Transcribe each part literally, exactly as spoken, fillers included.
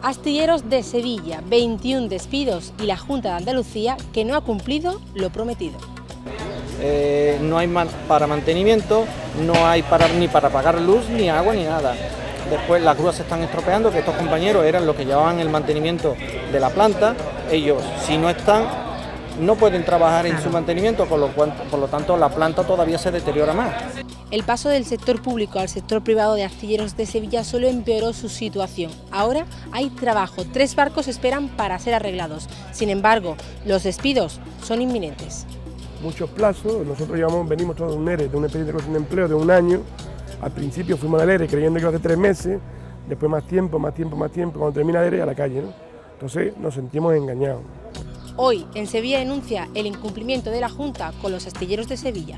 Astilleros de Sevilla, veintiún despidos y la Junta de Andalucía que no ha cumplido lo prometido. Eh, no hay man para mantenimiento, no hay para, ni para pagar luz, ni agua, ni nada. Después las grúas se están estropeando, que estos compañeros eran los que llevaban el mantenimiento de la planta. Ellos, si no están, no pueden trabajar en su mantenimiento, con lo cual, por lo tanto, la planta todavía se deteriora más. El paso del sector público al sector privado de Astilleros de Sevilla solo empeoró su situación. Ahora hay trabajo, tres barcos esperan para ser arreglados. Sin embargo, los despidos son inminentes. Muchos plazos, nosotros llevamos, venimos todos de un ERE, de un expediente de creación de empleo de un año. Al principio fuimos al ERE creyendo que iba a hacer tres meses, después más tiempo, más tiempo, más tiempo, cuando termina el ERE a la calle, ¿no? Entonces nos sentimos engañados. Hoy en Sevilla denuncia el incumplimiento de la Junta con los astilleros de Sevilla.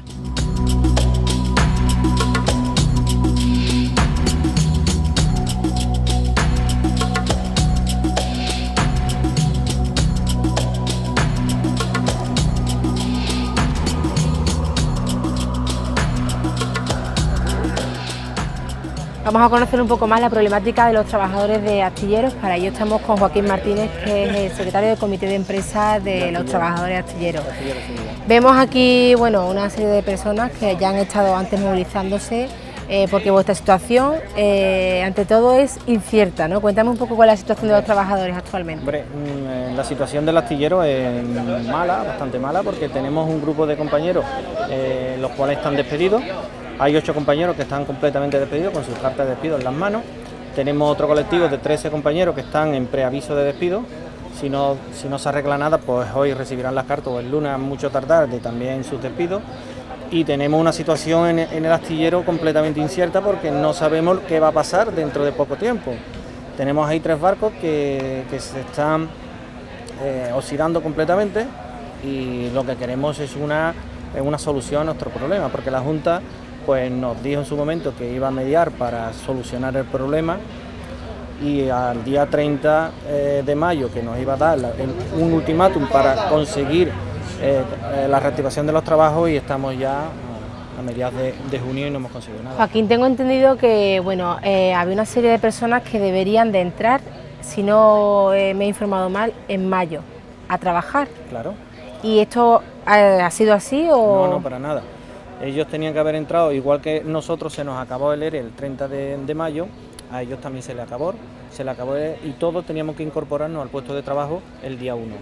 Vamos a conocer un poco más la problemática de los trabajadores de astilleros. Para ello estamos con Joaquín Martínez, que es el secretario del Comité de Empresa de los Trabajadores Astilleros. Vemos aquí, bueno, una serie de personas que ya han estado antes movilizándose eh, porque vuestra situación, eh, ante todo, es incierta, ¿no? Cuéntame un poco cuál es la situación de los trabajadores actualmente. Hombre, la situación del astillero es mala, bastante mala, porque tenemos un grupo de compañeros, eh, los cuales están despedidos. Hay ocho compañeros que están completamente despedidos con sus cartas de despido en las manos. Tenemos otro colectivo de trece compañeros que están en preaviso de despido. Si no, si no se arregla nada, pues hoy recibirán las cartas o el lunes, a mucho tardar, de también sus despidos. Y tenemos una situación en, en el astillero completamente incierta porque no sabemos qué va a pasar dentro de poco tiempo. Tenemos ahí tres barcos que, que se están eh, oxidando completamente y lo que queremos es una, una solución a nuestro problema, porque la Junta pues nos dijo en su momento que iba a mediar para solucionar el problema y al día treinta de mayo, que nos iba a dar un ultimátum para conseguir eh, la reactivación de los trabajos, y estamos ya a mediados de, de junio y no hemos conseguido nada. Joaquín, tengo entendido que bueno, eh, había una serie de personas que deberían de entrar, si no eh, me he informado mal, en mayo, a trabajar. Claro. ¿Y esto eh, ha sido así o...? No, no, para nada. Ellos tenían que haber entrado, igual que nosotros se nos acabó el ERE el treinta de mayo, a ellos también se le acabó, se le acabó el ERE, y todos teníamos que incorporarnos al puesto de trabajo el día uno.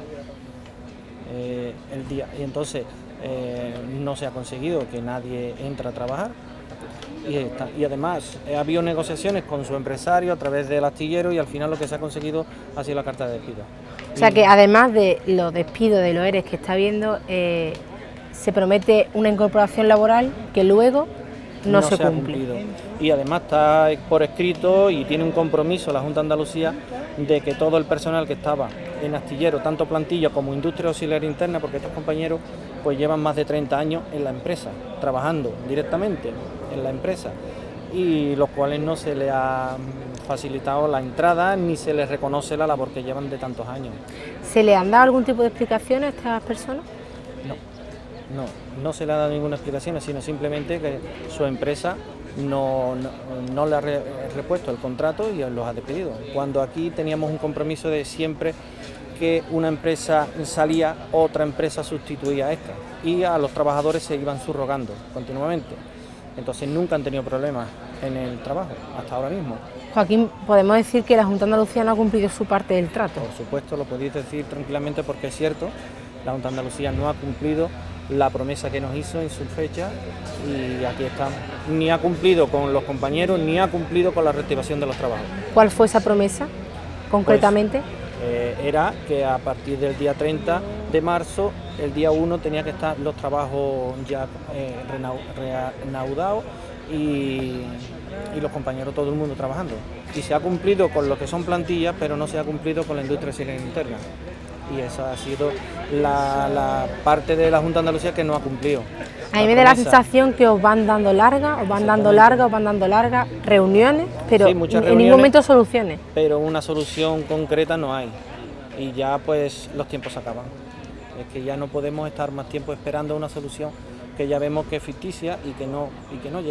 Eh, el día, y entonces eh, no se ha conseguido que nadie entre a trabajar, y, está, y además ha habido negociaciones con su empresario a través del astillero y al final lo que se ha conseguido ha sido la carta de despido. O sea que además de los despidos, de los EREs que está habiendo, eh, se promete una incorporación laboral que luego no, no se, se cumple. Ha cumplido. Y además está por escrito y tiene un compromiso la Junta de Andalucía de que todo el personal que estaba en astillero, tanto plantilla como industria auxiliar interna, porque estos compañeros pues llevan más de treinta años en la empresa, trabajando directamente en la empresa, y los cuales no se les ha facilitado la entrada ni se les reconoce la labor que llevan de tantos años. ¿Se le han dado algún tipo de explicación a estas personas? No. No, no se le ha dado ninguna explicación, sino simplemente que su empresa no, no, no le ha re, repuesto el contrato y los ha despedido. Cuando aquí teníamos un compromiso de siempre que una empresa salía, otra empresa sustituía a esta, y a los trabajadores se iban subrogando continuamente. Entonces nunca han tenido problemas en el trabajo, hasta ahora mismo. Joaquín, ¿podemos decir que la Junta de Andalucía no ha cumplido su parte del trato? Por supuesto, lo podéis decir tranquilamente porque es cierto, la Junta de Andalucía no ha cumplido la promesa que nos hizo en su fecha y aquí estamos. Ni ha cumplido con los compañeros, ni ha cumplido con la reactivación de los trabajos. ¿Cuál fue esa promesa, concretamente? Pues, eh, era que a partir del día treinta de marzo, el día uno tenía que estar los trabajos ya eh, reanudados y, y los compañeros, todo el mundo trabajando. Y se ha cumplido con lo que son plantillas, pero no se ha cumplido con la industria auxiliar interna. Y esa ha sido la, la parte de la Junta de Andalucía que no ha cumplido. A mí me da la sensación que os van dando largas, os van dando largas, os van dando largas reuniones, pero sí, muchas en reuniones, ningún momento soluciones. Pero una solución concreta no hay. Y ya pues los tiempos se acaban. Es que ya no podemos estar más tiempo esperando una solución que ya vemos que es ficticia y que no, y que no llega.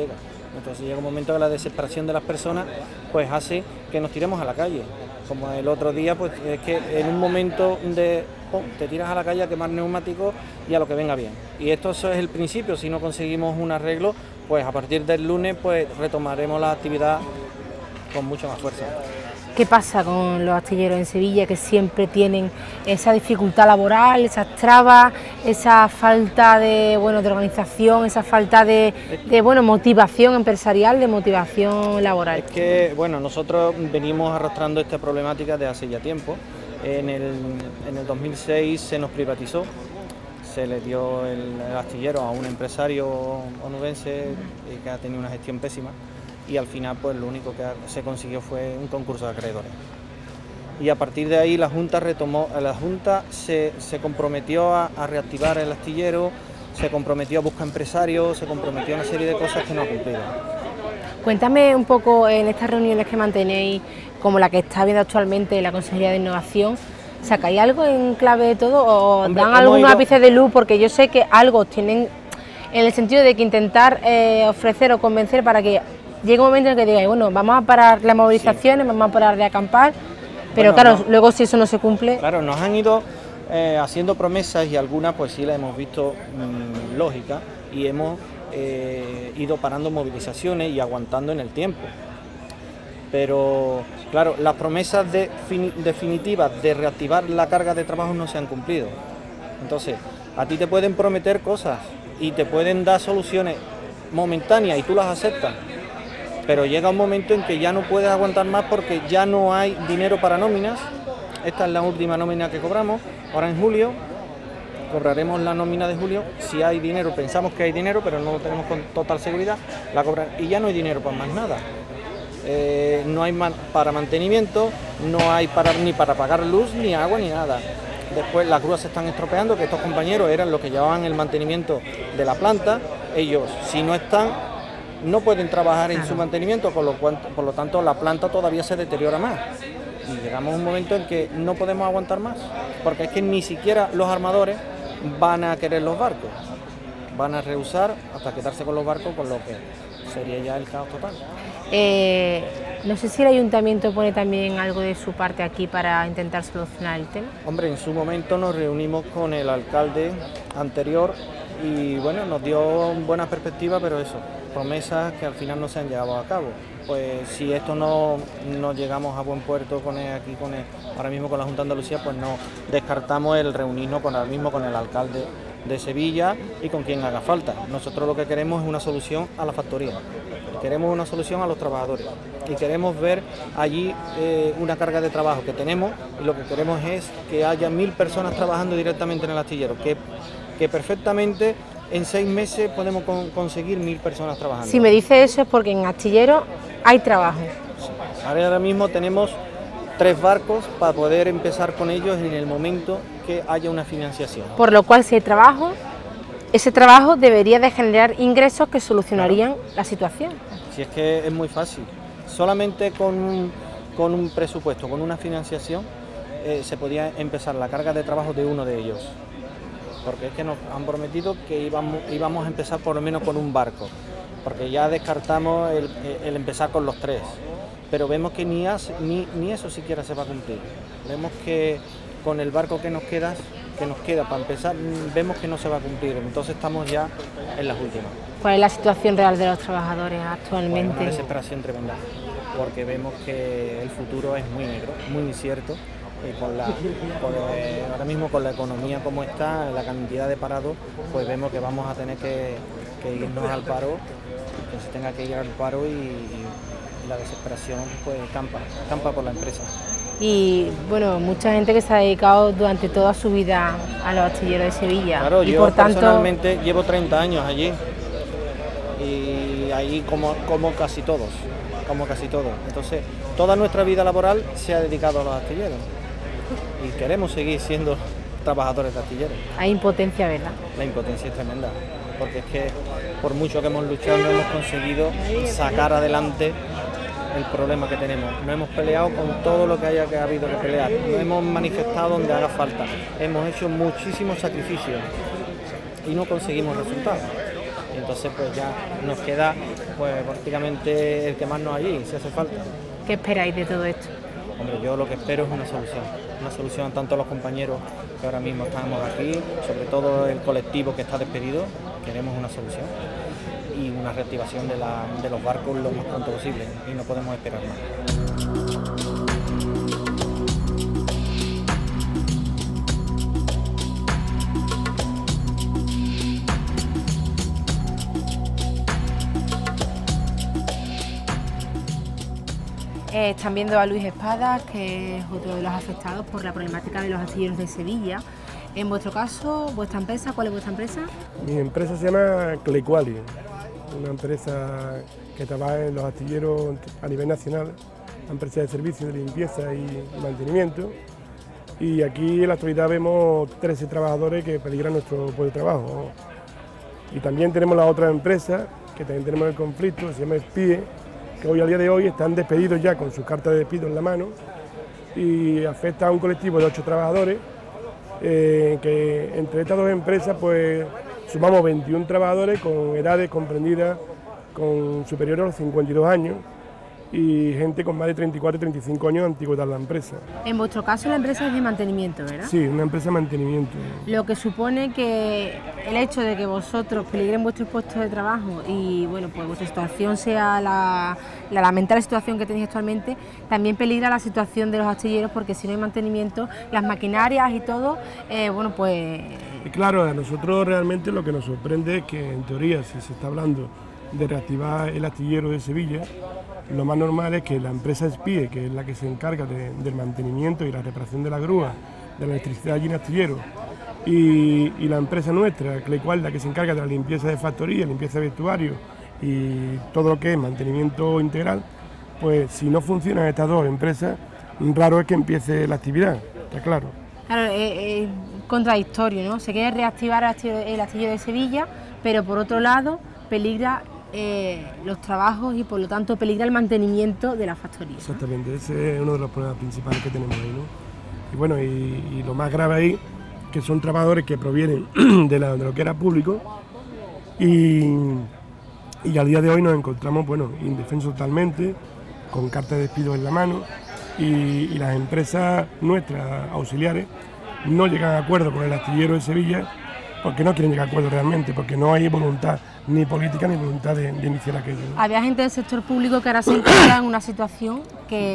Entonces llega un momento que la desesperación de las personas pues hace que nos tiremos a la calle. Como el otro día, pues es que en un momento de oh, te tiras a la calle a quemar neumáticos y a lo que venga bien. Y esto eso es el principio. Si no conseguimos un arreglo, pues a partir del lunes pues retomaremos la actividad con mucha más fuerza. ¿Qué pasa con los astilleros en Sevilla, que siempre tienen esa dificultad laboral, esas trabas, esa falta de, bueno, de organización, esa falta de, de bueno, motivación empresarial, de motivación laboral? Es que, bueno, nosotros venimos arrastrando esta problemática de hace ya tiempo. En el, en el dos mil seis se nos privatizó, se le dio el, el astillero a un empresario onubense que ha tenido una gestión pésima. Y al final pues lo único que se consiguió fue un concurso de acreedores. Y a partir de ahí la Junta retomó, la Junta se, se comprometió a, a reactivar el astillero, se comprometió a buscar empresarios, se comprometió a una serie de cosas que no ha cumplido. Cuéntame un poco en estas reuniones que mantenéis, como la que está habiendo actualmente la Consejería de Innovación, ¿sacáis algo en clave de todo o Hombre, dan algunos ido... ápices de luz? Porque yo sé que algo tienen en el sentido de que intentar eh, ofrecer o convencer para que llega un momento en el que digáis, bueno, vamos a parar las movilizaciones, sí. vamos a parar de acampar, pero bueno, claro, no. luego si eso no se cumple... Claro, nos han ido eh, haciendo promesas y algunas pues sí las hemos visto mmm, lógicas y hemos eh, ido parando movilizaciones y aguantando en el tiempo. Pero claro, las promesas de definitivas de reactivar la carga de trabajo no se han cumplido. Entonces, a ti te pueden prometer cosas y te pueden dar soluciones momentáneas y tú las aceptas. Pero llega un momento en que ya no puedes aguantar más porque ya no hay dinero para nóminas. Esta es la última nómina que cobramos, ahora en julio, cobraremos la nómina de julio. Si hay dinero, pensamos que hay dinero, pero no lo tenemos con total seguridad, la cobrar y ya no hay dinero para más nada. Eh, no hay man para mantenimiento, no hay para, ni para pagar luz, ni agua, ni nada. Después las grúas se están estropeando, que estos compañeros eran los que llevaban el mantenimiento de la planta. Ellos, si no están, no pueden trabajar en su mantenimiento, con lo cual, por lo tanto la planta todavía se deteriora más y llegamos a un momento en que no podemos aguantar más, porque es que ni siquiera los armadores van a querer los barcos, van a rehusar hasta quedarse con los barcos, con lo que sería ya el caos total. Eh, no sé si el ayuntamiento pone también algo de su parte aquí para intentar solucionar el tema. Hombre, en su momento nos reunimos con el alcalde anterior y bueno, nos dio buenas perspectivas, pero eso, promesas que al final no se han llevado a cabo. Pues si esto no, no llegamos a buen puerto con el, aquí con el, ahora mismo con la Junta de Andalucía, pues no descartamos el reunirnos con, ahora mismo con el alcalde de Sevilla y con quien haga falta. Nosotros lo que queremos es una solución a la factoría, queremos una solución a los trabajadores y queremos ver allí eh, una carga de trabajo que tenemos y lo que queremos es que haya mil personas trabajando directamente en el astillero, que, que perfectamente en seis meses podemos con, conseguir mil personas trabajando. Si me dice eso es porque en astillero hay trabajo. Sí. Ahora mismo tenemos tres barcos para poder empezar con ellos en el momento que haya una financiación. Por lo cual, si hay trabajo, ese trabajo debería de generar ingresos que solucionarían claro. la situación. Si es que es muy fácil, solamente con un, con un presupuesto, con una financiación, eh, se podía empezar la carga de trabajo de uno de ellos. Porque es que nos han prometido que íbamos, íbamos a empezar por lo menos con un barco, porque ya descartamos el, el empezar con los tres. Pero vemos que ni, hace, ni, ni eso siquiera se va a cumplir. Vemos que con el barco que nos queda, que nos queda para empezar, vemos que no se va a cumplir. Entonces estamos ya en las últimas. ¿Cuál es la situación real de los trabajadores actualmente? Pues una desesperación tremenda, porque vemos que el futuro es muy negro, muy incierto. Y con la, con, eh, ahora mismo con la economía como está, la cantidad de parados, pues vemos que vamos a tener que, que irnos al paro, que se tenga que ir al paro y, y la desesperación pues campa, campa por la empresa. Y bueno, mucha gente que se ha dedicado durante toda su vida a los astilleros de Sevilla. Claro, y yo por tanto... personalmente llevo treinta años allí y ahí como, como casi todos, como casi todos. Entonces, toda nuestra vida laboral se ha dedicado a los astilleros. Y queremos seguir siendo trabajadores de astilleros. Hay impotencia, ¿verdad? La impotencia es tremenda, porque es que por mucho que hemos luchado no hemos conseguido sacar adelante el problema que tenemos. No hemos peleado con todo lo que haya que ha habido que pelear, no hemos manifestado donde haga falta, hemos hecho muchísimos sacrificios y no conseguimos resultados. Entonces pues ya nos queda pues prácticamente el quemarnos allí, si hace falta. ¿Qué esperáis de todo esto? Hombre, yo lo que espero es una solución, una solución tanto a los compañeros que ahora mismo estamos aquí, sobre todo el colectivo que está despedido, queremos una solución y una reactivación de, la, de los barcos lo más pronto posible y no podemos esperar más. Eh, están viendo a Luis Espadas, que es otro de los afectados por la problemática de los astilleros de Sevilla. En vuestro caso, ¿vuestra empresa? ¿Cuál es vuestra empresa? Mi empresa se llama Clequali, una empresa que trabaja en los astilleros a nivel nacional, una empresa de servicios de limpieza y mantenimiento. Y aquí en la actualidad vemos trece trabajadores que peligran nuestro puesto de trabajo. Y también tenemos la otra empresa, que también tenemos el conflicto, que se llama SPIE, que hoy al día de hoy están despedidos ya con sus cartas de despido en la mano y afecta a un colectivo de ocho trabajadores, eh, que entre estas dos empresas pues sumamos veintiún trabajadores con edades comprendidas con superiores a los cincuenta y dos años y gente con más de treinta y cuatro y treinta y cinco años de antigüedad en la empresa. En vuestro caso la empresa es de mantenimiento, ¿verdad? Sí, una empresa de mantenimiento. Lo que supone que el hecho de que vosotros peligren vuestros puestos de trabajo y bueno, pues vuestra situación sea la, la lamentable situación que tenéis actualmente, también peligra la situación de los astilleros, porque si no hay mantenimiento, las maquinarias y todo, eh, bueno pues... Y claro, a nosotros realmente lo que nos sorprende es que en teoría, si se está hablando de reactivar el astillero de Sevilla, lo más normal es que la empresa SPIE, que es la que se encarga de, del mantenimiento y la reparación de la grúa, de la electricidad allí en astillero, y, y la empresa nuestra, Clequali, la que se encarga de la limpieza de factoría, limpieza de vestuario y todo lo que es mantenimiento integral, pues si no funcionan estas dos empresas, raro es que empiece la actividad, está claro. Claro, es eh, eh, contradictorio, ¿no? Se quiere reactivar el astillero, el astillero de Sevilla, pero por otro lado peligra Eh, los trabajos y por lo tanto peligra el mantenimiento de la factoría. Exactamente, ese es uno de los problemas principales que tenemos ahí, ¿no? Y bueno, y, y lo más grave ahí, que son trabajadores que provienen de, la, de lo que era público y, y al día de hoy nos encontramos, bueno, indefensos totalmente, con cartas de despido en la mano y, y las empresas nuestras auxiliares no llegan a acuerdo con el astillero de Sevilla porque no quieren llegar a acuerdo realmente, porque no hay voluntad ni política ni voluntad de, de iniciar aquello, ¿no? Había gente del sector público que ahora se encuentra en una situación que,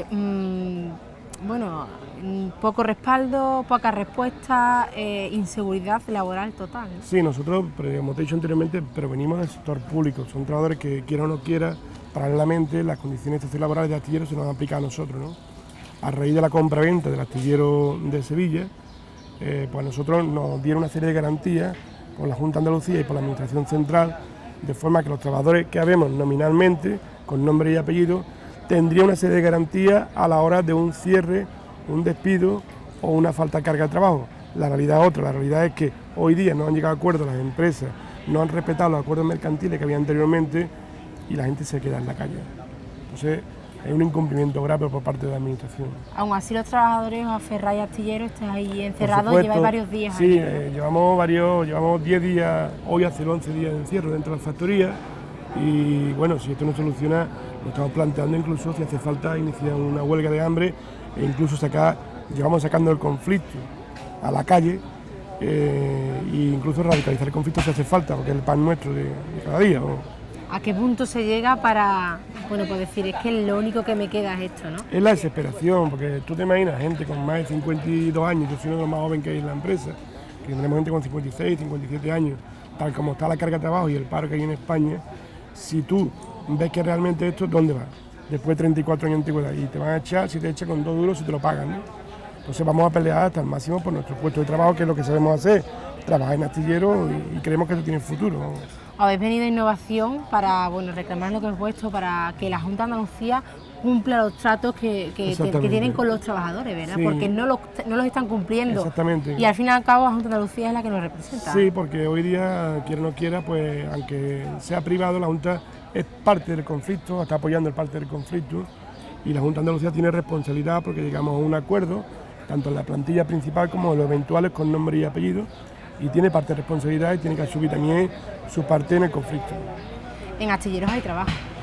mmm, bueno, poco respaldo, poca respuesta, eh, inseguridad laboral total, ¿no? Sí, nosotros, como te he dicho anteriormente, provenimos del sector público, son trabajadores que, quiera o no quiera, paralelamente las condiciones sociolaborales de astillero se nos aplican a nosotros, ¿no? A raíz de la compra-venta del astillero de Sevilla, Eh, pues a nosotros nos dieron una serie de garantías por la Junta de Andalucía y por la Administración Central, de forma que los trabajadores que habemos nominalmente, con nombre y apellido, tendrían una serie de garantías a la hora de un cierre, un despido o una falta de carga de trabajo. La realidad es otra, la realidad es que hoy día no han llegado a acuerdos las empresas, no han respetado los acuerdos mercantiles que había anteriormente y la gente se queda en la calle. Entonces, hay un incumplimiento grave por parte de la Administración. Aún así los trabajadores os aferráis a astillero, estáis ahí encerrados, lleváis varios días. Sí, ahí. eh, llevamos varios, llevamos diez días, hoy hace once días de encierro dentro de la factoría y bueno, si esto no soluciona, lo estamos planteando incluso si hace falta iniciar una huelga de hambre e incluso sacar, llevamos sacando el conflicto a la calle eh, e incluso radicalizar el conflicto si hace falta, porque es el pan nuestro de, de cada día, ¿no? ¿A qué punto se llega para, bueno, pues decir, es que lo único que me queda es esto, ¿no? Es la desesperación, porque tú te imaginas gente con más de cincuenta y dos años, yo soy uno de los más jóvenes que hay en la empresa, que tenemos gente con cincuenta y seis, cincuenta y siete años, tal como está la carga de trabajo y el paro que hay en España, si tú ves que realmente esto, ¿dónde va? Después de treinta y cuatro años de antigüedad, y te van a echar, si te echan con dos duros, si te lo pagan, ¿no? Entonces vamos a pelear hasta el máximo por nuestro puesto de trabajo, que es lo que sabemos hacer, trabajar en astillero y, y creemos que esto tiene futuro, ¿no? Habéis venido a innovación para, bueno, reclamar lo que es vuestro, para que la Junta de Andalucía cumpla los tratos que, que, que tienen con los trabajadores, ¿verdad? Sí. Porque no los, no los están cumpliendo. Exactamente. Y al fin y al cabo la Junta de Andalucía es la que nos representa. Sí, porque hoy día, quiera o no quiera, pues aunque sea privado, la Junta es parte del conflicto, está apoyando el parte del conflicto y la Junta de Andalucía tiene responsabilidad porque llegamos a un acuerdo, tanto en la plantilla principal como en los eventuales con nombre y apellido, y tiene parte de responsabilidad y tiene que asumir también su parte en el conflicto. En astilleros hay trabajo.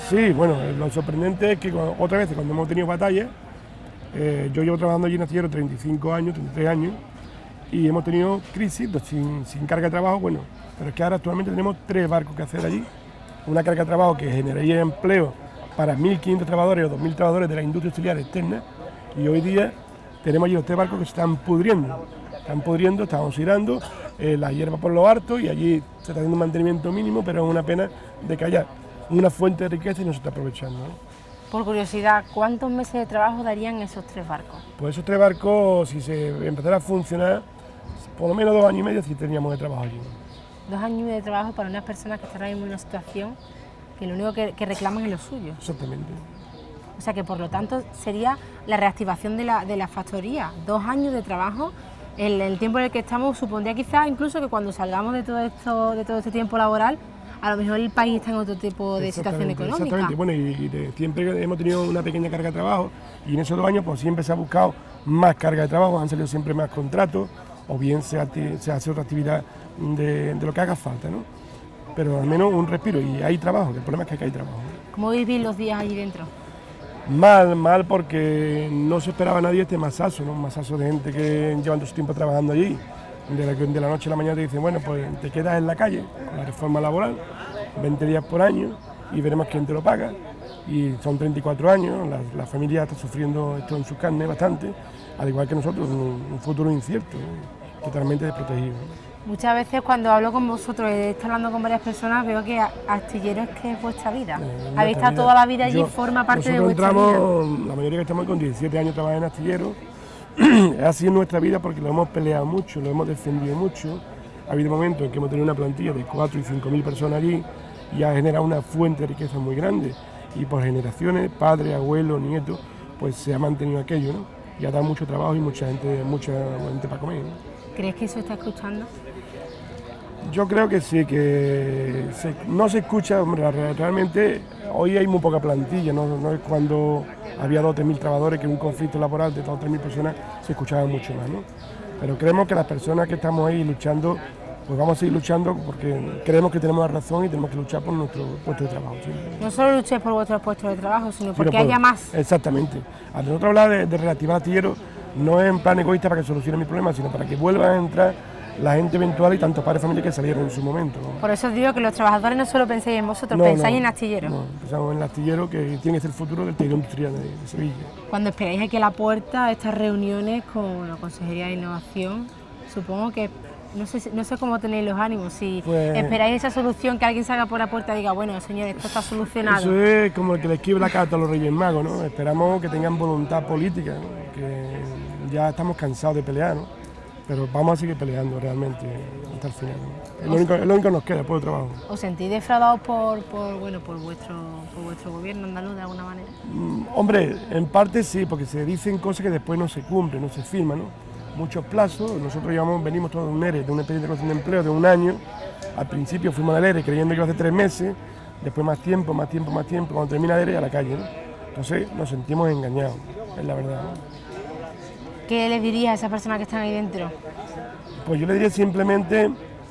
Sí, bueno, lo sorprendente es que cuando, otras veces cuando hemos tenido batallas, eh, yo llevo trabajando allí en astillero treinta y cinco años, treinta y tres años, y hemos tenido crisis sin, sin carga de trabajo, bueno, pero es que ahora actualmente tenemos tres barcos que hacer allí, una carga de trabajo que generaría empleo para mil quinientos trabajadores o dos mil trabajadores de la industria auxiliar externa, y hoy día tenemos allí los tres barcos que se están pudriendo, están pudriendo, estamos girando, eh, la hierba por lo harto y allí se está haciendo un mantenimiento mínimo, pero es una pena de que haya una fuente de riqueza y no se está aprovechando, ¿no? Por curiosidad, ¿cuántos meses de trabajo darían esos tres barcos? Pues esos tres barcos, si se empezara a funcionar, por lo menos dos años y medio sí teníamos de trabajo allí. Dos años y medio de trabajo para unas personas que están ahora mismo en una situación que lo único que, que reclaman es lo suyo. Exactamente. O sea que por lo tanto sería la reactivación de la, de la factoría. Dos años de trabajo, el, el tiempo en el que estamos supondría quizás incluso que cuando salgamos de todo esto, de todo este tiempo laboral, a lo mejor el país está en otro tipo de situación económica. Exactamente, bueno, y, y de, siempre hemos tenido una pequeña carga de trabajo y en esos dos años pues siempre se ha buscado más carga de trabajo, han salido siempre más contratos o bien se, se hace otra actividad de, de lo que haga falta, ¿no? Pero al menos un respiro y hay trabajo, el problema es que aquí hay trabajo, ¿no? ¿Cómo vivís los días allí dentro? Mal, mal porque no se esperaba nadie este masazo, ¿no? Un masazo de gente que llevan todo su tiempo trabajando allí. De la, de la noche a la mañana te dicen, bueno, pues te quedas en la calle con la reforma laboral, veinte días por año y veremos quién te lo paga. Y son treinta y cuatro años, la, la familia está sufriendo esto en su carne bastante, al igual que nosotros, un, un futuro incierto, ¿no? Totalmente desprotegido. Muchas veces cuando hablo con vosotros, he estado hablando con varias personas, veo que Astillero es que es vuestra vida. Eh, Habéis estado toda la vida allí, Yo, forma parte de vuestra entramos, vida. La mayoría que estamos con diecisiete años trabajando en Astillero, ha sido nuestra vida porque lo hemos peleado mucho, lo hemos defendido mucho. Ha habido momentos en que hemos tenido una plantilla de cuatro y cinco mil personas allí y ha generado una fuente de riqueza muy grande. Y por generaciones, padres, abuelos, nietos, pues se ha mantenido aquello, ¿no? Y ha dado mucho trabajo y mucha gente, mucha gente para comer, ¿no? ¿Crees que eso está escuchando? Yo creo que sí, que se, no se escucha, hombre, realmente hoy hay muy poca plantilla, no, no es cuando había dos o tres mil trabajadores que un conflicto laboral de dos o tres mil personas se escuchaba mucho más, ¿no? Pero creemos que las personas que estamos ahí luchando, pues vamos a seguir luchando porque creemos que tenemos la razón y tenemos que luchar por nuestro puesto de trabajo. ¿Sí? No solo luchéis por vuestros puestos de trabajo, sino porque por, haya más. Exactamente. A nosotros hablar de, de reactivar Astillero no es en plan egoísta para que solucione mi problema, sino para que vuelvan a entrar la gente eventual y tantos padres de familia que salieron en su momento, ¿no? Por eso os digo que los trabajadores no solo pensáis en vosotros, no, pensáis no, en Astillero. No, pensamos en el Astillero, que tiene que ser el futuro del tejido industrial de, de Sevilla. Cuando esperáis aquí a la puerta a estas reuniones con la Consejería de Innovación, supongo que no sé, no sé cómo tenéis los ánimos, si pues, esperáis esa solución, que alguien salga por la puerta y diga, bueno, señores, esto está solucionado. Eso es como el que le escribe la carta a los Reyes Magos, ¿no? Esperamos que tengan voluntad política, ¿no? Que ya estamos cansados de pelear, ¿no? Pero vamos a seguir peleando realmente hasta el final, ¿no? Es lo único, es lo único que nos queda por el trabajo. ¿Os sentís defraudados por, por, bueno, por, vuestro, por vuestro gobierno andaluz de alguna manera? Mm, hombre, en parte sí, porque se dicen cosas que después no se cumplen, no se firman, ¿no? Muchos plazos, nosotros llevamos, venimos todos de un ERE, de un expediente de creación de empleo de un año. Al principio fuimos al ERE creyendo que iba a ser tres meses, después más tiempo, más tiempo, más tiempo, cuando termina el ERE a la calle, ¿no? Entonces nos sentimos engañados, es la verdad, ¿no? ¿Qué le dirías a esas personas que están ahí dentro? Pues yo le diría simplemente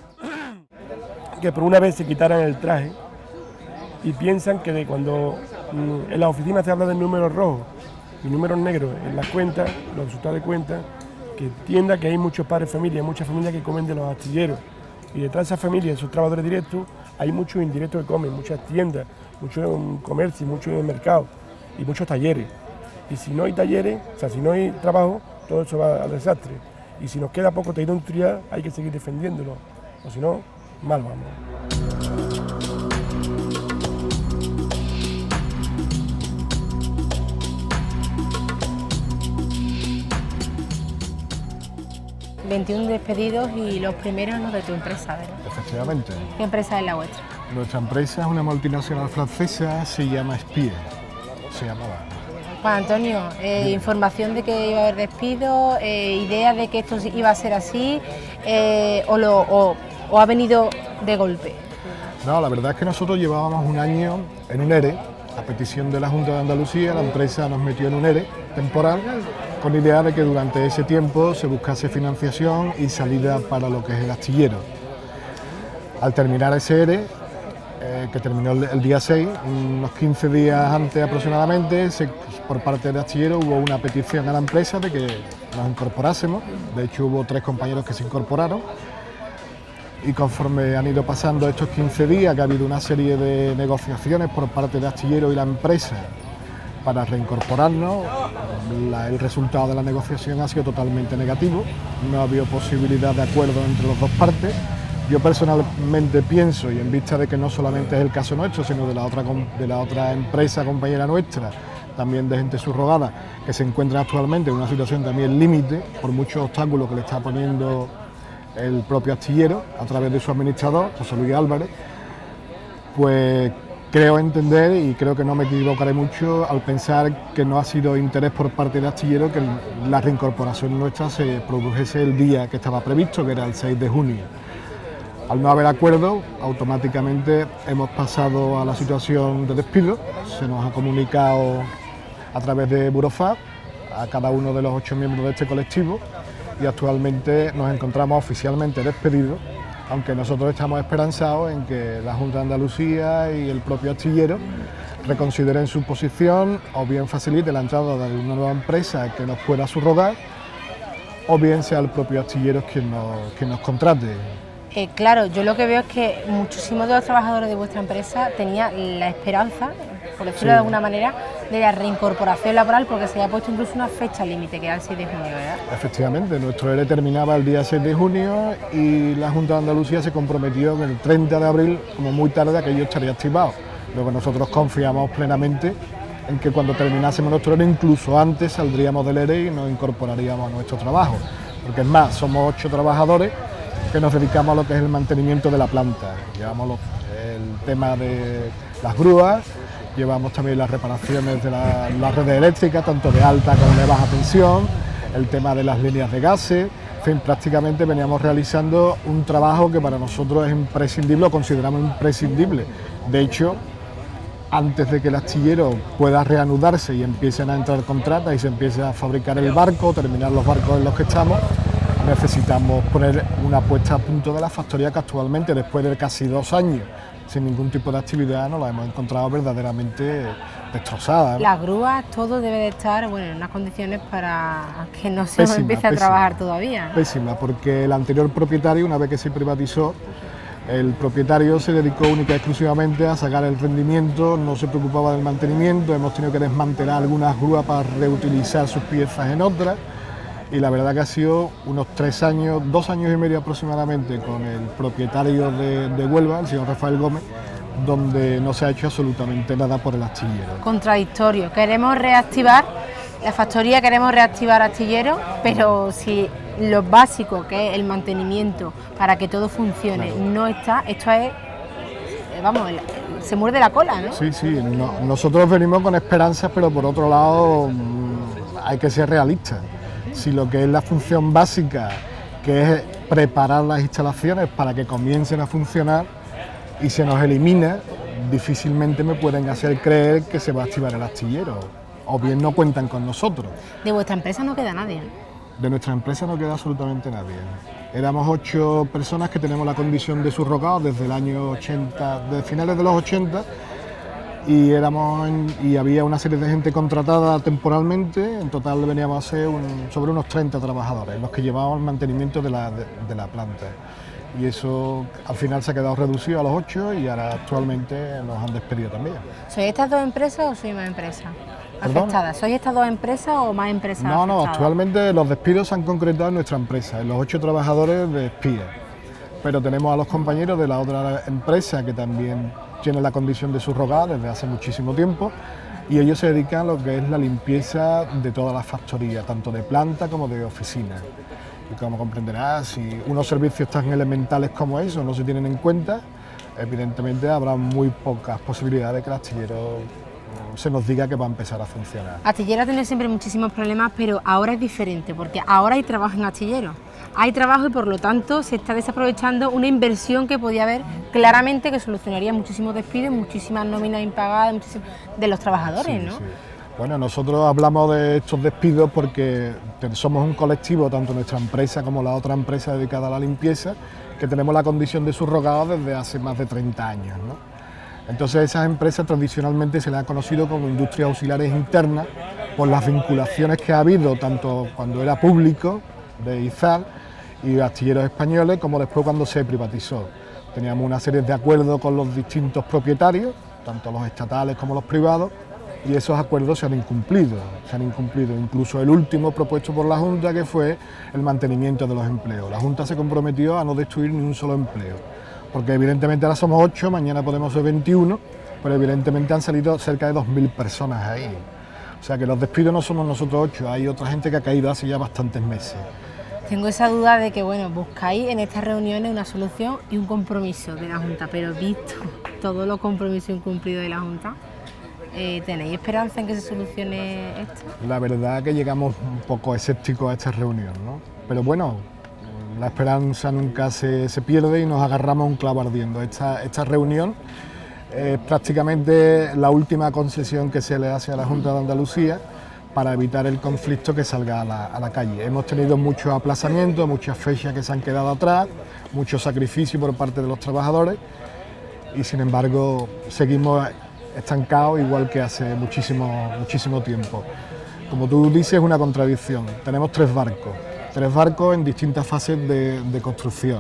que por una vez se quitaran el traje y piensan que de cuando mm, en la oficina se habla de números rojos y números negros en las cuentas, los resultados de cuentas, que entienda que hay muchos padres de familia, muchas familias que comen de los astilleros y detrás de esas familias, esos trabajadores directos, hay muchos indirectos que comen, muchas tiendas, mucho comercio, mucho mercado y muchos talleres. Y si no hay talleres, o sea, si no hay trabajo, todo eso va al desastre. Y si nos queda poco tejido industrial, hay que seguir defendiéndolo, o si no, mal vamos. veintiún despedidos y los primeros los de tu empresa, ¿verdad? Efectivamente. ¿Qué empresa es la vuestra? Nuestra empresa es una multinacional francesa, se llama Spier, se llamaba. Juan Antonio, eh, información de que iba a haber despido, eh, idea de que esto iba a ser así, eh, o, lo, o, o ha venido de golpe. No, la verdad es que nosotros llevábamos un año en un ERE, a petición de la Junta de Andalucía, la empresa nos metió en un ERE temporal, con la idea de que durante ese tiempo se buscase financiación y salida para lo que es el astillero. Al terminar ese ERE, eh, que terminó el, el día seis, unos quince días antes aproximadamente, se, por parte del astillero hubo una petición a la empresa de que nos incorporásemos. De hecho hubo tres compañeros que se incorporaron y conforme han ido pasando estos quince días, que ha habido una serie de negociaciones por parte del astillero y la empresa para reincorporarnos, la, el resultado de la negociación ha sido totalmente negativo, no ha habido posibilidad de acuerdo entre las dos partes. Yo personalmente pienso, y en vista de que no solamente es el caso nuestro, sino de la otra, de la otra empresa compañera nuestra, también de gente subrogada, que se encuentra actualmente en una situación también límite, por muchos obstáculos que le está poniendo el propio astillero a través de su administrador, José Luis Álvarez, pues creo entender, y creo que no me equivocaré mucho al pensar que no ha sido interés por parte del astillero que la reincorporación nuestra se produjese el día que estaba previsto, que era el seis de junio. Al no haber acuerdo, automáticamente hemos pasado a la situación de despido. Se nos ha comunicado a través de Burofax a cada uno de los ocho miembros de este colectivo y actualmente nos encontramos oficialmente despedidos, aunque nosotros estamos esperanzados en que la Junta de Andalucía y el propio astillero reconsideren su posición o bien facilite la entrada de una nueva empresa que nos pueda subrogar o bien sea el propio astillero quien nos, quien nos contrate. Eh, claro, yo lo que veo es que muchísimos de los trabajadores de vuestra empresa tenían la esperanza, por decirlo sí. de alguna manera, de la reincorporación laboral, porque se había puesto incluso una fecha límite, que era el seis de junio, ¿verdad? Efectivamente, nuestro E R E terminaba el día seis de junio y la Junta de Andalucía se comprometió que el treinta de abril, como muy tarde, aquello estaría activado. Luego nosotros confiamos plenamente en que cuando terminásemos nuestro E R E, incluso antes saldríamos del E R E y nos incorporaríamos a nuestro trabajo. Porque es más, somos ocho trabajadores que nos dedicamos a lo que es el mantenimiento de la planta. Llevamos los, el tema de las grúas, llevamos también las reparaciones de la, las redes eléctricas, tanto de alta como de baja tensión, el tema de las líneas de gases, en fin, prácticamente veníamos realizando un trabajo que para nosotros es imprescindible, lo consideramos imprescindible. De hecho, antes de que el astillero pueda reanudarse y empiecen a entrar contratas y se empiece a fabricar el barco, terminar los barcos en los que estamos, necesitamos poner una puesta a punto de la factoría que actualmente, después de casi dos años sin ningún tipo de actividad, nos la hemos encontrado verdaderamente destrozada, ¿no? Las grúas, todo debe de estar bueno, en unas condiciones para que no se pésima, empiece a pésima, trabajar todavía, ¿no? Pésima, porque el anterior propietario, una vez que se privatizó, el propietario se dedicó única y exclusivamente a sacar el rendimiento, no se preocupaba del mantenimiento, hemos tenido que desmantelar algunas grúas para reutilizar sus piezas en otras. Y la verdad que ha sido unos tres años, dos años y medio aproximadamente con el propietario de, de Huelva, el señor Rafael Gómez, donde no se ha hecho absolutamente nada por el astillero. Contradictorio, queremos reactivar la factoría, queremos reactivar astillero, pero si lo básico que es el mantenimiento para que todo funcione claro. no está, esto es, vamos, se muerde la cola, ¿no? Sí, sí, no, nosotros venimos con esperanzas, pero por otro lado hay que ser realistas. Si lo que es la función básica, que es preparar las instalaciones para que comiencen a funcionar y se nos elimina, difícilmente me pueden hacer creer que se va a activar el astillero, o bien no cuentan con nosotros. ¿De vuestra empresa no queda nadie? De nuestra empresa no queda absolutamente nadie. Éramos ocho personas que tenemos la condición de subrogados desde el año ochenta, desde finales de los ochenta, y éramos en, y había una serie de gente contratada temporalmente. En total veníamos a ser un, sobre unos treinta trabajadores los que llevaban el mantenimiento de la, de, de la planta, y eso al final se ha quedado reducido a los ocho y ahora actualmente nos han despedido también. ¿Sois estas dos empresas o sois más empresas afectadas? ¿Sois estas dos empresas o más empresas no, afectadas? No, no, actualmente los despidos se han concretado en nuestra empresa, en los ocho trabajadores de espía, pero tenemos a los compañeros de la otra empresa que también tienen la condición de subrogada desde hace muchísimo tiempo, y ellos se dedican a lo que es la limpieza de todas las factorías, tanto de planta como de oficina. Y como comprenderás, si unos servicios tan elementales como eso no se tienen en cuenta, evidentemente habrá muy pocas posibilidades de que el astillero se nos diga que va a empezar a funcionar. Astillero ha tenido siempre muchísimos problemas, pero ahora es diferente, porque ahora hay trabajo en astillero. Hay trabajo y por lo tanto se está desaprovechando una inversión que podía haber claramente, que solucionaría muchísimos despidos, muchísimas nóminas impagadas de los trabajadores, sí, ¿no? Sí. Bueno, nosotros hablamos de estos despidos porque somos un colectivo, tanto nuestra empresa como la otra empresa dedicada a la limpieza, que tenemos la condición de subrogados desde hace más de treinta años, ¿no? Entonces esas empresas tradicionalmente se les ha conocido como industrias auxiliares internas por las vinculaciones que ha habido tanto cuando era público de Izal y astilleros españoles como después cuando se privatizó. Teníamos una serie de acuerdos con los distintos propietarios, tanto los estatales como los privados, y esos acuerdos se han incumplido, se han incumplido, incluso el último propuesto por la Junta, que fue el mantenimiento de los empleos. La Junta se comprometió a no destruir ni un solo empleo, porque evidentemente ahora somos ocho, mañana podemos ser veintiuno, pero evidentemente han salido cerca de dos mil personas ahí. O sea que los despidos no somos nosotros ocho, hay otra gente que ha caído hace ya bastantes meses. Tengo esa duda de que, bueno, buscáis en estas reuniones una solución y un compromiso de la Junta, pero visto todos los compromisos incumplidos de la Junta, eh, ¿tenéis esperanza en que se solucione esto? La verdad que llegamos un poco escépticos a esta reunión, ¿no? Pero bueno, la esperanza nunca se, se pierde y nos agarramos a un clavo ardiendo. Esta, esta reunión es prácticamente la última concesión que se le hace a la Junta de Andalucía para evitar el conflicto que salga a la, a la calle. Hemos tenido muchos aplazamientos, muchas fechas que se han quedado atrás, mucho sacrificio por parte de los trabajadores y sin embargo seguimos estancados igual que hace muchísimo, muchísimo tiempo. Como tú dices, es una contradicción. Tenemos tres barcos, tres barcos en distintas fases de, de construcción.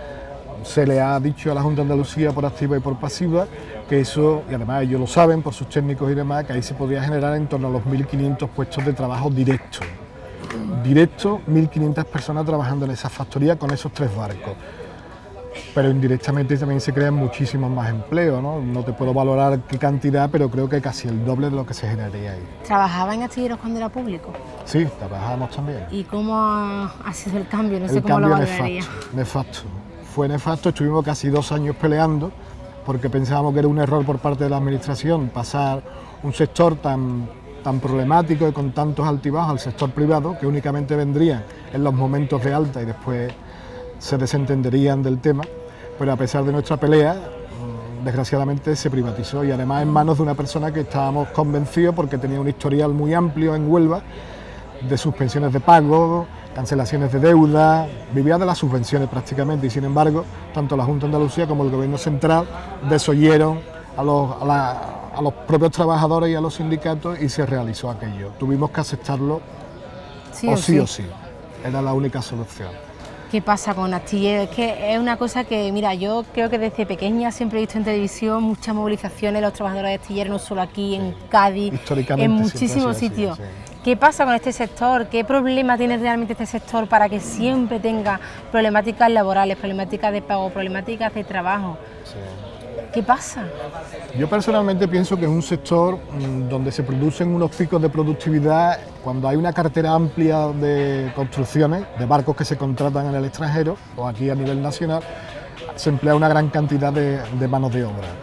Se le ha dicho a la Junta de Andalucía por activa y por pasiva que eso, y además ellos lo saben por sus técnicos y demás, que ahí se podría generar en torno a los mil quinientos puestos de trabajo directos. Directo, mil quinientas personas trabajando en esa factoría con esos tres barcos. Pero indirectamente también se crean muchísimos más empleos, ¿no? No te puedo valorar qué cantidad, pero creo que casi el doble de lo que se generaría ahí. ¿Trabajaba en astilleros cuando era público? Sí, trabajábamos también. ¿Y cómo ha, ha sido el cambio? No sé el cómo lo cambio valoraría. Nefasto, nefasto. Fue nefasto, estuvimos casi dos años peleando porque pensábamos que era un error por parte de la administración pasar un sector tan, tan problemático y con tantos altibajos al sector privado, que únicamente vendrían en los momentos de alta y después se desentenderían del tema, pero a pesar de nuestra pelea, desgraciadamente se privatizó y además en manos de una persona que estábamos convencidos porque tenía un historial muy amplio en Huelva de suspensiones de pago, cancelaciones de deuda, vivía de las subvenciones prácticamente y sin embargo tanto la Junta de Andalucía como el Gobierno Central desoyeron a los, a, la, a los propios trabajadores y a los sindicatos y se realizó aquello. Tuvimos que aceptarlo sí o, o sí o sí, era la única solución. ¿Qué pasa con astilleros? Es que es una cosa que, mira, yo creo que desde pequeña siempre he visto en televisión muchas movilizaciones de los trabajadores de astilleros, no solo aquí, en Cádiz, en muchísimos sitios. Sí. ¿Qué pasa con este sector? ¿Qué problema tiene realmente este sector para que siempre tenga problemáticas laborales, problemáticas de pago, problemáticas de trabajo? Sí. ¿Qué pasa? Yo personalmente pienso que es un sector mmm, donde se producen unos picos de productividad cuando hay una cartera amplia de construcciones, de barcos que se contratan en el extranjero o aquí a nivel nacional, se emplea una gran cantidad de, de manos de obra.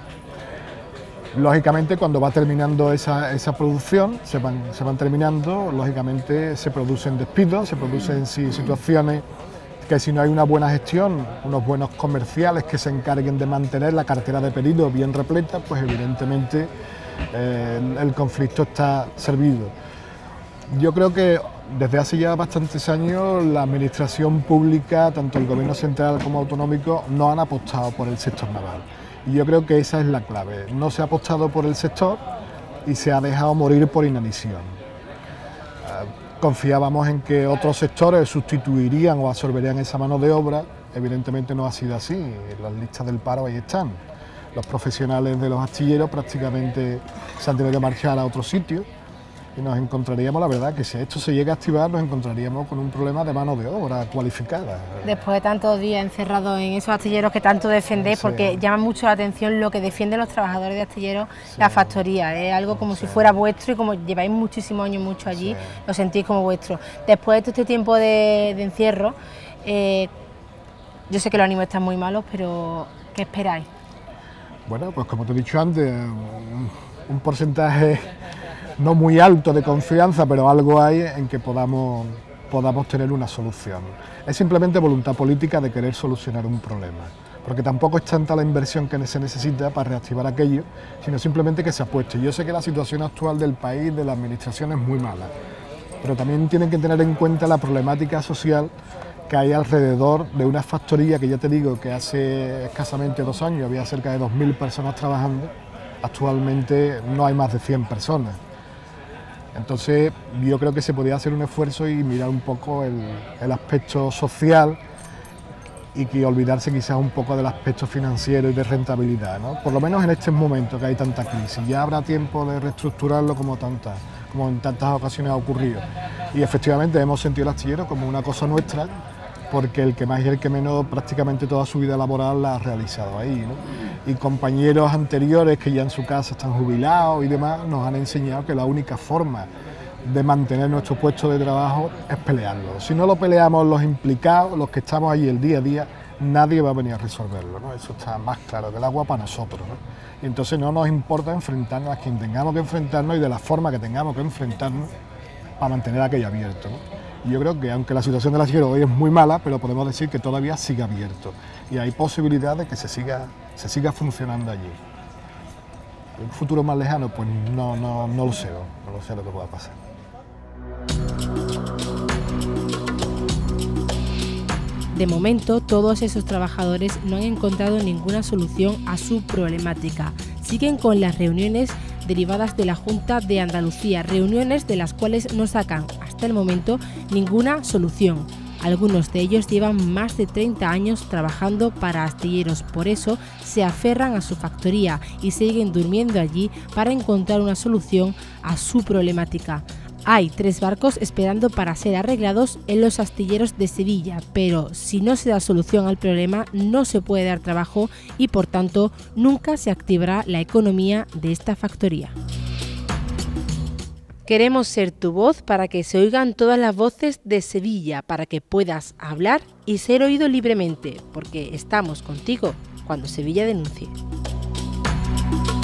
Lógicamente, cuando va terminando esa, esa producción, se van, se van terminando, lógicamente se producen despidos, se producen sí, situaciones que si no hay una buena gestión, unos buenos comerciales que se encarguen de mantener la cartera de pedidos bien repleta, pues evidentemente eh, el, el conflicto está servido. Yo creo que desde hace ya bastantes años la administración pública, tanto el Gobierno central como autonómico, no han apostado por el sector naval. Y yo creo que esa es la clave. No se ha apostado por el sector y se ha dejado morir por inanición. Confiábamos en que otros sectores sustituirían o absorberían esa mano de obra. Evidentemente no ha sido así. Las listas del paro ahí están. Los profesionales de los astilleros prácticamente se han tenido que marchar a otro sitio y nos encontraríamos, la verdad, que si esto se llega a activar, nos encontraríamos con un problema de mano de obra cualificada. Después de tantos días encerrados en esos astilleros que tanto defendéis, sí. Porque llama mucho la atención lo que defienden los trabajadores de astilleros, sí. La factoría, es algo como sí. Si fuera vuestro y como lleváis muchísimos años mucho allí, sí. Lo sentís como vuestro. Después de todo este tiempo de, de encierro, eh, yo sé que los ánimos están muy malos, pero ¿qué esperáis? Bueno, pues como te he dicho antes, un, un porcentaje no muy alto de confianza, pero algo hay en que podamos, podamos tener una solución. Es simplemente voluntad política de querer solucionar un problema, porque tampoco es tanta la inversión que se necesita para reactivar aquello, sino simplemente que se apueste. Yo sé que la situación actual del país, de la administración, es muy mala, pero también tienen que tener en cuenta la problemática social que hay alrededor de una factoría que ya te digo que hace escasamente dos años había cerca de dos mil personas trabajando actualmente no hay más de cien personas. Entonces yo creo que se podría hacer un esfuerzo y mirar un poco el, el aspecto social y que olvidarse quizás un poco del aspecto financiero y de rentabilidad, ¿no? Por lo menos en este momento que hay tanta crisis, ya habrá tiempo de reestructurarlo como, tanta, como en tantas ocasiones ha ocurrido. Y efectivamente hemos sentido el astillero como una cosa nuestra, porque el que más y el que menos prácticamente toda su vida laboral la ha realizado ahí, ¿no? Y compañeros anteriores que ya en su casa están jubilados y demás nos han enseñado que la única forma de mantener nuestro puesto de trabajo es pelearlo. Si no lo peleamos los implicados, los que estamos ahí el día a día, nadie va a venir a resolverlo, ¿no? Eso está más claro que el agua para nosotros, ¿no? Y entonces no nos importa enfrentarnos a quien tengamos que enfrentarnos y de la forma que tengamos que enfrentarnos para mantener aquello abierto, ¿no? Y yo creo que aunque la situación del astillero hoy es muy mala, pero podemos decir que todavía sigue abierto y hay posibilidad de que se siga, se siga funcionando allí. ¿Un futuro más lejano? Pues no, no, no lo sé, no, no lo sé lo que pueda pasar. De momento, todos esos trabajadores no han encontrado ninguna solución a su problemática. Siguen con las reuniones derivadas de la Junta de Andalucía, reuniones de las cuales no sacan hasta el momento ninguna solución. Algunos de ellos llevan más de treinta años trabajando para astilleros, por eso se aferran a su factoría y siguen durmiendo allí para encontrar una solución a su problemática. Hay tres barcos esperando para ser arreglados en los astilleros de Sevilla, pero si no se da solución al problema no se puede dar trabajo y por tanto nunca se activará la economía de esta factoría. Queremos ser tu voz para que se oigan todas las voces de Sevilla, para que puedas hablar y ser oído libremente, porque estamos contigo cuando Sevilla denuncie.